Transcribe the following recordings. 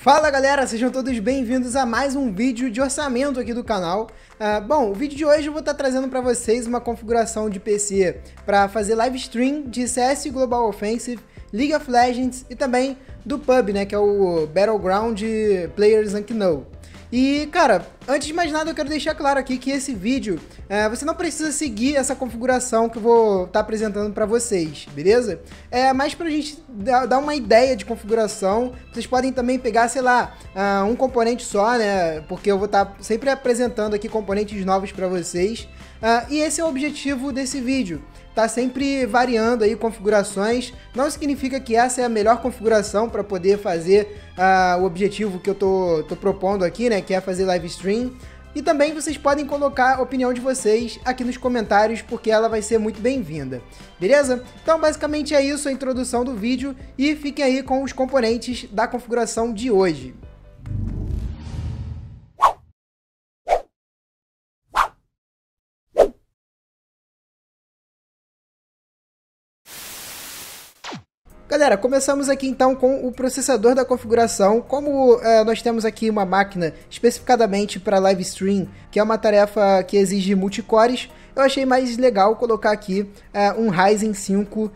Fala galera, sejam todos bem-vindos a mais um vídeo de orçamento aqui do canal. Bom, o vídeo de hoje eu vou estar trazendo para vocês uma configuração de PC para fazer live stream de CS Global Offensive, League of Legends e também do PUBG, né, que é o Battleground Players Unknown. E, cara, antes de mais nada eu quero deixar claro aqui que esse vídeo, você não precisa seguir essa configuração que eu vou estar apresentando para vocês, beleza? É mais pra gente dar uma ideia de configuração. Vocês podem também pegar, sei lá, um componente só, né? Porque eu vou estar sempre apresentando aqui componentes novos para vocês. E esse é o objetivo desse vídeo. Tá sempre variando aí configurações, não significa que essa é a melhor configuração para poder fazer o objetivo que eu tô propondo aqui, né, que é fazer live stream. E também vocês podem colocar a opinião de vocês aqui nos comentários, porque ela vai ser muito bem-vinda, beleza? Então basicamente é isso a introdução do vídeo e fiquem aí com os componentes da configuração de hoje. Galera, começamos aqui então com o processador da configuração. Como nós temos aqui uma máquina especificadamente para live stream, que é uma tarefa que exige multicores, eu achei mais legal colocar aqui um Ryzen 5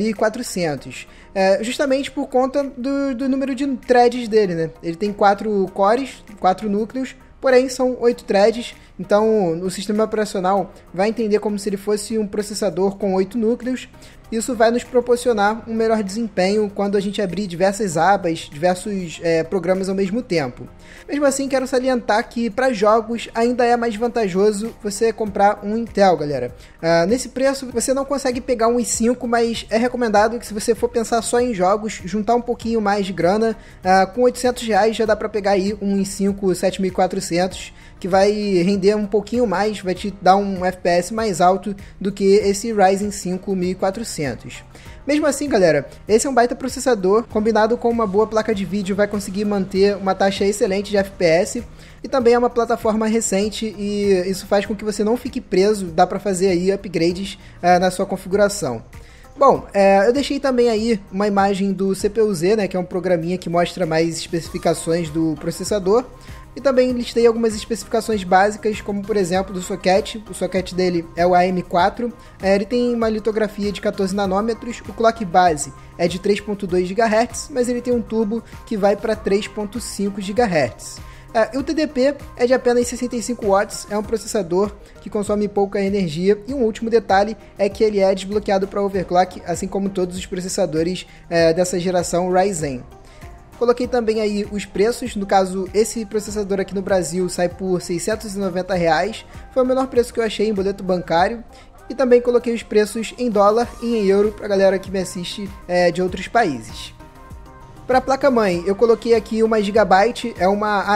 1400. Justamente por conta do número de threads dele, né? Ele tem 4 cores, 4 núcleos, porém são 8 threads, então o sistema operacional vai entender como se ele fosse um processador com 8 núcleos. Isso vai nos proporcionar um melhor desempenho quando a gente abrir diversas abas, diversos programas ao mesmo tempo. Mesmo assim, quero salientar que para jogos ainda é mais vantajoso você comprar um Intel, galera. Nesse preço você não consegue pegar um i5, mas é recomendado que se você for pensar só em jogos, juntar um pouquinho mais de grana, com R$800 já dá para pegar aí um i5 7400, que vai render um pouquinho mais, vai te dar um FPS mais alto do que esse Ryzen 5 1400. Mesmo assim, galera, esse é um baita processador, combinado com uma boa placa de vídeo, vai conseguir manter uma taxa excelente de FPS, e também é uma plataforma recente, e isso faz com que você não fique preso, dá para fazer aí upgrades na sua configuração. Bom, eu deixei também aí uma imagem do CPU-Z, né, que é um programinha que mostra mais especificações do processador. E também listei algumas especificações básicas, como por exemplo do socket. O socket dele é o AM4, ele tem uma litografia de 14 nanômetros, o clock base é de 3.2 GHz, mas ele tem um turbo que vai para 3.5 GHz. O TDP é de apenas 65 watts, é um processador que consome pouca energia, e um último detalhe é que ele é desbloqueado para overclock, assim como todos os processadores dessa geração Ryzen. Coloquei também aí os preços, no caso esse processador aqui no Brasil sai por R$690, foi o menor preço que eu achei em boleto bancário, e também coloquei os preços em dólar e em euro para a galera que me assiste de outros países. Para a placa-mãe, eu coloquei aqui uma Gigabyte, é uma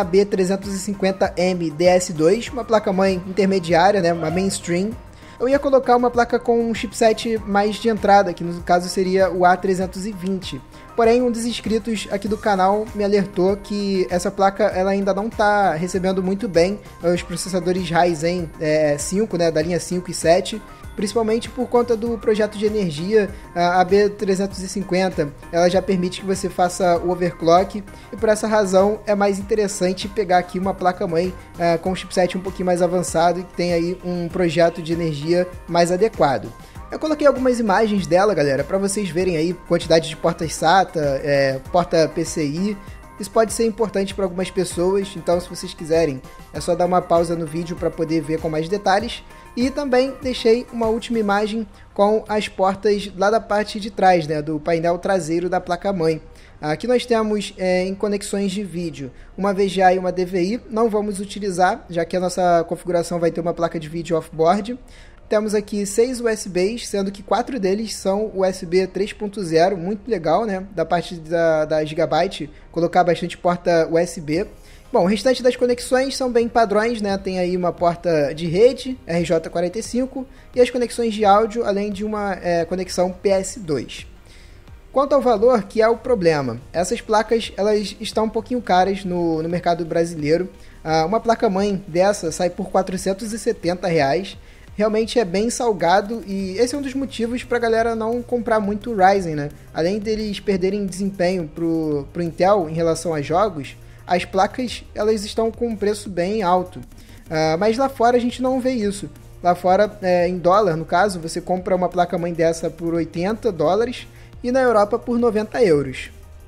AB350M DS2, uma placa-mãe intermediária, né, uma mainstream. Eu ia colocar uma placa com um chipset mais de entrada, que no caso seria o A320. Porém, um dos inscritos aqui do canal me alertou que essa placa ela ainda não está recebendo muito bem os processadores Ryzen 5, né, da linha 5 e 7, principalmente por conta do projeto de energia. A AB350 ela já permite que você faça o overclock, e por essa razão é mais interessante pegar aqui uma placa-mãe com um chipset um pouquinho mais avançado e que tem aí um projeto de energia mais adequado. Eu coloquei algumas imagens dela, galera, para vocês verem aí quantidade de portas SATA, porta PCI. Isso pode ser importante para algumas pessoas, então se vocês quiserem é só dar uma pausa no vídeo para poder ver com mais detalhes. E também deixei uma última imagem com as portas lá da parte de trás, né, do painel traseiro da placa-mãe. Aqui nós temos em conexões de vídeo uma VGA e uma DVI, não vamos utilizar, já que a nossa configuração vai ter uma placa de vídeo off-board. Temos aqui 6 USBs, sendo que 4 deles são USB 3.0, muito legal, né? Da parte da Gigabyte, colocar bastante porta USB. Bom, o restante das conexões são bem padrões, né? Tem aí uma porta de rede, RJ45, e as conexões de áudio, além de uma conexão PS2. Quanto ao valor, que é o problema, essas placas elas estão um pouquinho caras no mercado brasileiro. Uma placa-mãe dessa sai por R$470. realmente é bem salgado e esse é um dos motivos para a galera não comprar muito o Ryzen, né? Além deles perderem desempenho pro Intel em relação a jogos, as placas elas estão com um preço bem alto. Mas lá fora a gente não vê isso. Lá fora, em dólar, no caso, você compra uma placa-mãe dessa por $80 e na Europa por 90 euros.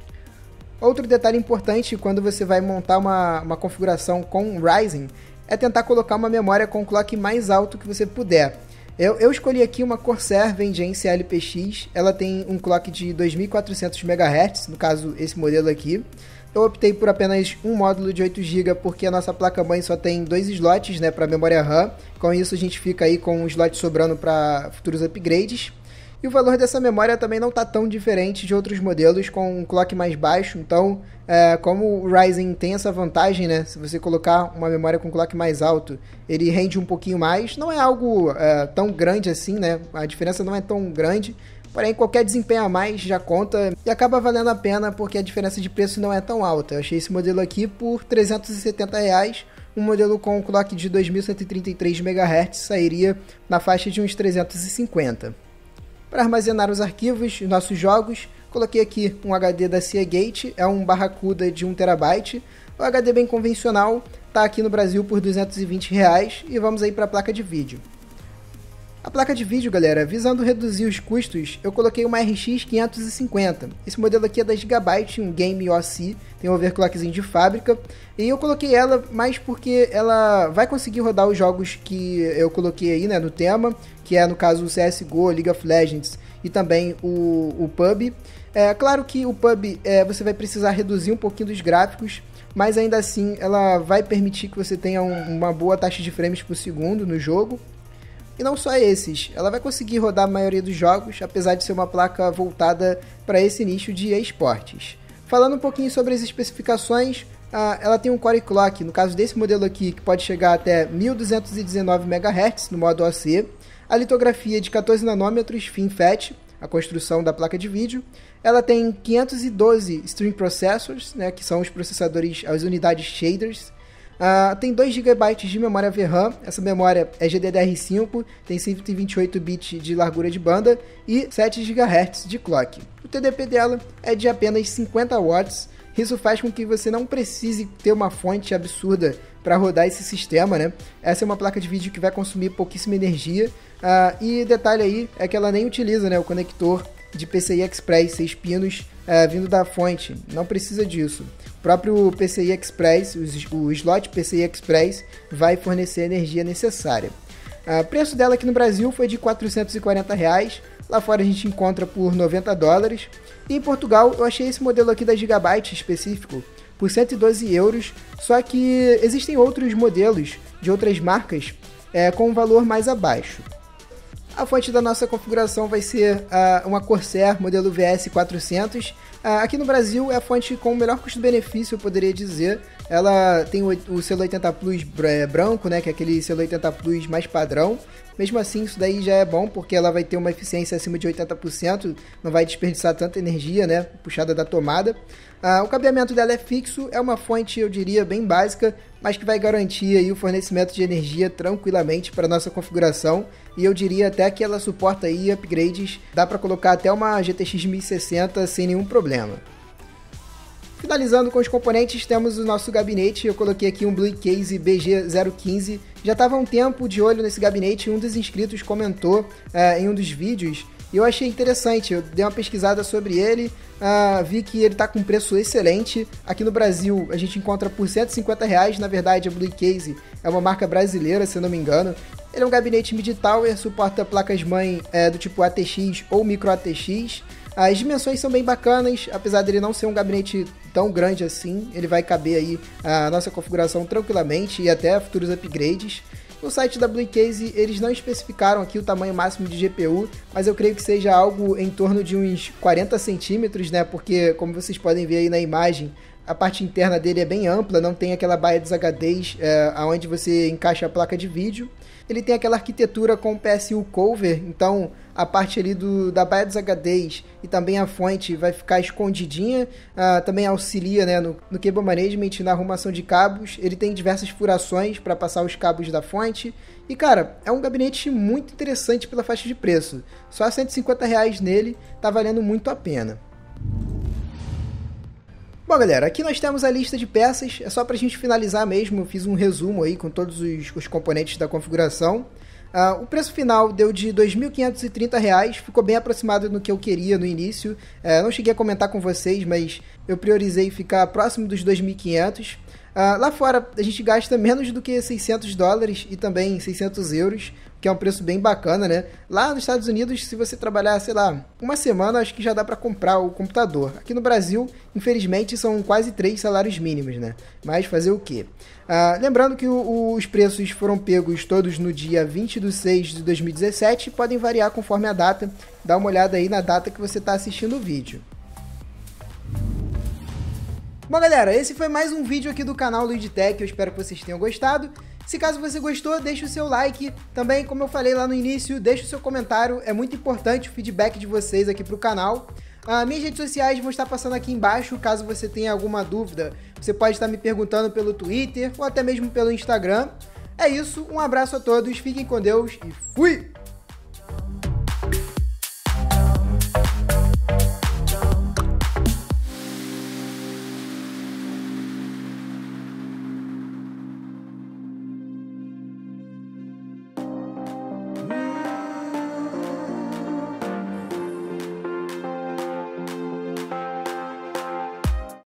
Outro detalhe importante quando você vai montar uma configuração com Ryzen é tentar colocar uma memória com clock mais alto que você puder. Eu escolhi aqui uma Corsair Vengeance LPX, ela tem um clock de 2400 MHz, no caso esse modelo aqui. Eu optei por apenas um módulo de 8 GB porque a nossa placa-mãe só tem 2 slots, né, para memória RAM. Com isso a gente fica aí com um slot sobrando para futuros upgrades. E o valor dessa memória também não está tão diferente de outros modelos com um clock mais baixo. Então, como o Ryzen tem essa vantagem, né, se você colocar uma memória com clock mais alto, ele rende um pouquinho mais. Não é algo tão grande assim, né? A diferença não é tão grande. Porém, qualquer desempenho a mais já conta e acaba valendo a pena porque a diferença de preço não é tão alta. Eu achei esse modelo aqui por R$370. Um modelo com clock de 2133 MHz sairia na faixa de uns 350. Para armazenar os arquivos, os nossos jogos, coloquei aqui um HD da Seagate, é um Barracuda de 1TB. O HD bem convencional está aqui no Brasil por R$220 e vamos aí para a placa de vídeo. A placa de vídeo, galera, visando reduzir os custos, eu coloquei uma RX 550. Esse modelo aqui é da Gigabyte, um Game OC, tem um overclockzinho de fábrica. E eu coloquei ela mais porque ela vai conseguir rodar os jogos que eu coloquei aí, né, no tema, que é no caso o CSGO, League of Legends e também o PUBG. É claro que o PUBG você vai precisar reduzir um pouquinho dos gráficos, mas ainda assim ela vai permitir que você tenha uma boa taxa de frames por segundo no jogo. E não só esses, ela vai conseguir rodar a maioria dos jogos, apesar de ser uma placa voltada para esse nicho de esportes. Falando um pouquinho sobre as especificações, ela tem um Core Clock, no caso desse modelo aqui, que pode chegar até 1219 MHz no modo OC, a litografia de 14 nanômetros FinFET, a construção da placa de vídeo. Ela tem 512 Stream Processors, né, que são os processadores, as unidades shaders. Tem 2 GB de memória VRAM, essa memória é GDDR5, tem 128 bits de largura de banda e 7 GHz de clock. O TDP dela é de apenas 50 watts, isso faz com que você não precise ter uma fonte absurda para rodar esse sistema, né? Essa é uma placa de vídeo que vai consumir pouquíssima energia, e detalhe aí é que ela nem utiliza, né, o conector de PCI Express 6 pinos vindo da fonte, não precisa disso. O próprio PCI Express, o slot PCI Express vai fornecer a energia necessária. O preço dela aqui no Brasil foi de R$440, lá fora a gente encontra por $90. E em Portugal eu achei esse modelo aqui da Gigabyte específico por 112 euros, só que existem outros modelos de outras marcas com um valor mais abaixo. A fonte da nossa configuração vai ser uma Corsair modelo VS400. Aqui no Brasil é a fonte com o melhor custo-benefício, eu poderia dizer. Ela tem o selo 80 Plus branco, né, que é aquele selo 80 Plus mais padrão. Mesmo assim, isso daí já é bom, porque ela vai ter uma eficiência acima de 80%, não vai desperdiçar tanta energia, né, puxada da tomada. O cabeamento dela é fixo, é uma fonte, eu diria, bem básica, mas que vai garantir aí o fornecimento de energia tranquilamente para a nossa configuração. E eu diria até que ela suporta aí upgrades, dá para colocar até uma GTX 1060 sem nenhum problema. Finalizando com os componentes, temos o nosso gabinete. Eu coloquei aqui um Blue Case BG015. Já estava há um tempo de olho nesse gabinete e um dos inscritos comentou em um dos vídeos. E eu achei interessante, eu dei uma pesquisada sobre ele, vi que ele está com um preço excelente. Aqui no Brasil a gente encontra por R$150, na verdade a Blue Case é uma marca brasileira, se eu não me engano. Ele é um gabinete mid-tower, suporta placas-mãe do tipo ATX ou Micro ATX. As dimensões são bem bacanas, apesar dele não ser um gabinete tão grande assim, ele vai caber aí a nossa configuração tranquilamente e até futuros upgrades. No site da Blue Case eles não especificaram aqui o tamanho máximo de GPU, mas eu creio que seja algo em torno de uns 40 centímetros, né? Porque, como vocês podem ver aí na imagem, a parte interna dele é bem ampla, não tem aquela baía dos HDs onde você encaixa a placa de vídeo. Ele tem aquela arquitetura com PSU cover, então a parte ali da baia dos HDs e também a fonte vai ficar escondidinha, também auxilia, né, no cable management, na arrumação de cabos. Ele tem diversas furações para passar os cabos da fonte. E cara, é um gabinete muito interessante pela faixa de preço. Só R$150 nele tá valendo muito a pena. Bom, galera, aqui nós temos a lista de peças, é só para a gente finalizar mesmo, eu fiz um resumo aí com todos os componentes da configuração. O preço final deu de R$ 2.530, ficou bem aproximado do que eu queria no início. Não cheguei a comentar com vocês, mas eu priorizei ficar próximo dos 2.500. Lá fora a gente gasta menos do que $600 e também 600 euros, que é um preço bem bacana, né? Lá nos Estados Unidos, se você trabalhar, sei lá, uma semana, acho que já dá para comprar o computador. Aqui no Brasil, infelizmente, são quase 3 salários mínimos, né? Mas fazer o quê? Lembrando que os preços foram pegos todos no dia 20/6/2017, podem variar conforme a data. Dá uma olhada aí na data que você está assistindo o vídeo. Bom, galera, esse foi mais um vídeo aqui do canal Luidtech, eu espero que vocês tenham gostado. Se caso você gostou, deixe o seu like. Também, como eu falei lá no início, deixe o seu comentário, é muito importante o feedback de vocês aqui para o canal. Minhas redes sociais vão estar passando aqui embaixo, caso você tenha alguma dúvida, você pode estar me perguntando pelo Twitter ou até mesmo pelo Instagram. É isso, um abraço a todos, fiquem com Deus e fui!